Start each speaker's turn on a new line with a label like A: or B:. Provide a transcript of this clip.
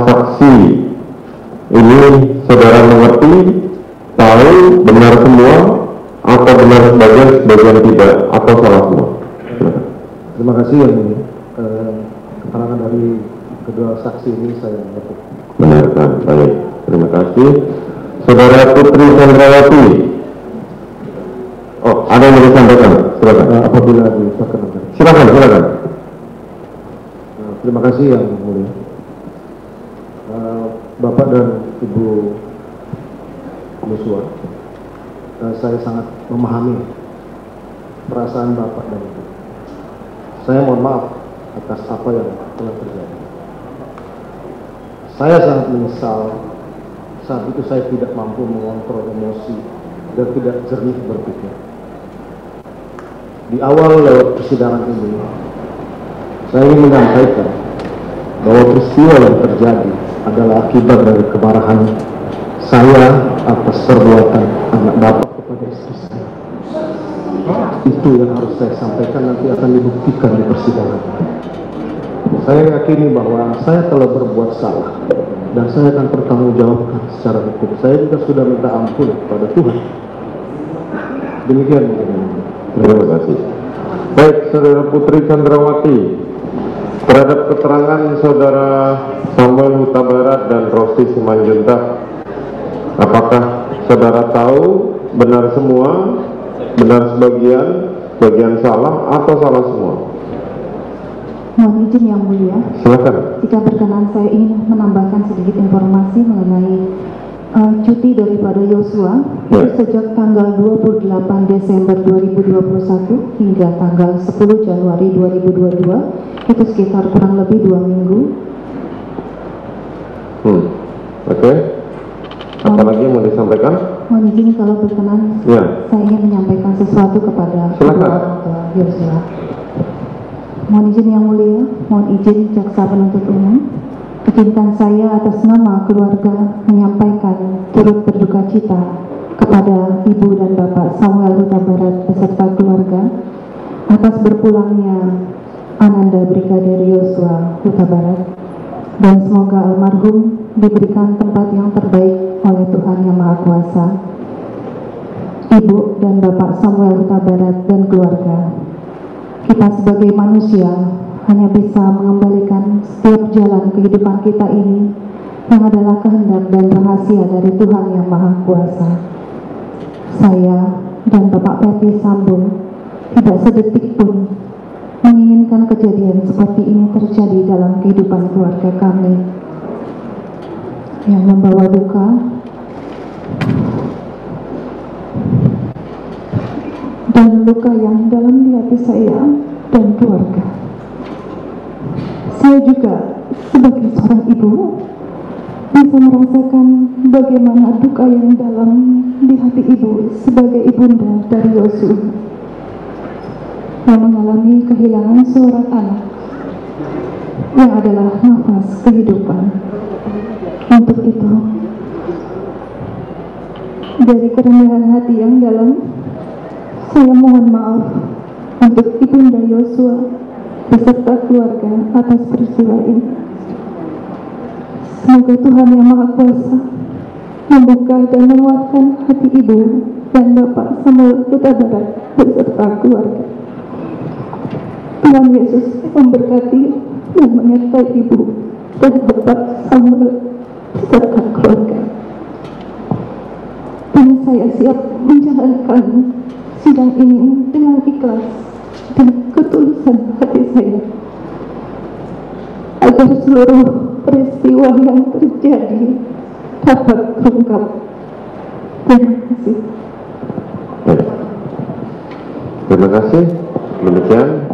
A: saksi ini saudara mengerti, tahu, benar semua, atau benar sebagian tidak, atau salah semua?
B: Terima kasih Yang Mulia. Keterangan dari kedua saksi ini saya mengerti.
A: Benarkan, baik. Terima kasih. Saudara Putri Chandrawati. Oh, ada yang mau disampaikan? Silakan.
B: Apabila diperkenankan.
A: Silakan.
B: Terima kasih Yang Mulia. Bapak dan Ibu Yosua, saya sangat memahami perasaan Bapak dan Ibu. Saya mohon maaf atas apa yang telah terjadi. Saya sangat menyesal saat itu saya tidak mampu mengontrol emosi dan tidak jernih berpikir. Di awal lewat persidangan ini, saya ingin menyampaikan bahwa peristiwa yang terjadi adalah akibat dari kemarahan saya atas perbuatan anak Bapak kepada istri saya. Itu yang harus saya sampaikan, nanti akan dibuktikan di persidangan. Saya yakini bahwa saya telah berbuat salah dan saya akan bertanggungjawabkan secara hukum. Saya juga sudah minta ampun kepada Tuhan. Demikian.
A: Terima kasih. Baik, Saudara Putri Chandrawati, terhadap keterangan Saudara Samuel Huta Barat dan Rosti Simanjuntak, apakah Saudara tahu benar semua, benar sebagian salah, atau salah semua?
C: Mohon izin Yang Mulia.
A: Silakan.
C: Jika berkenan, saya ingin menambahkan sedikit informasi mengenai cuti daripada Yosua. Sejak tanggal 28 Desember 2021 hingga tanggal 10 Januari 2022, itu sekitar kurang lebih 2 minggu.
A: Oke. Apa lagi yang mau disampaikan?
C: Mohon izin kalau berkenan, saya ingin menyampaikan sesuatu kepada kedua orang tua Yosua. Mohon izin Yang Mulia, mohon izin Jaksa Penuntut Umum, izinkan saya atas nama keluarga menyampaikan turut berduka cita kepada Ibu dan Bapak Samuel Huta Barat beserta keluarga atas berpulangnya Ananda Brigadir Yosua Huta Barat, dan semoga almarhum diberikan tempat yang terbaik oleh Tuhan Yang Maha Kuasa. Ibu dan Bapak Samuel Huta Barat dan keluarga, kita sebagai manusia hanya bisa mengembalikan setiap jalan kehidupan kita ini yang adalah kehendak dan rahasia dari Tuhan Yang Maha Kuasa. Saya dan Bapak Ferdi Sambo tidak sedetik pun menginginkan kejadian seperti ini terjadi dalam kehidupan keluarga kami yang membawa duka dan luka yang dalam di hati saya dan keluarga. Saya juga sebagai seorang ibu bisa merasakan bagaimana duka yang dalam di hati ibu sebagai ibunda dari Yosua yang mengalami kehilangan seorang anak yang adalah nafas kehidupan. Untuk itu, dari kerendahan hati yang dalam, saya mohon maaf untuk ibunda Yosua beserta keluarga atas peristiwa ini. Semoga Tuhan Yang Maha Kuasa membuka dan menguatkan hati ibu dan Bapak Samuel Huta Barat beserta keluarga. Tuhan Yesus memberkati dan menyertai ibu dan Bapak Samuel beserta keluarga. Dan saya siap menjalankan sidang ini dengan ikhlas dan ketulusan hati saya, agar seluruh peristiwa yang terjadi dapat terungkap. Terima kasih.
A: Terima kasih. Demikian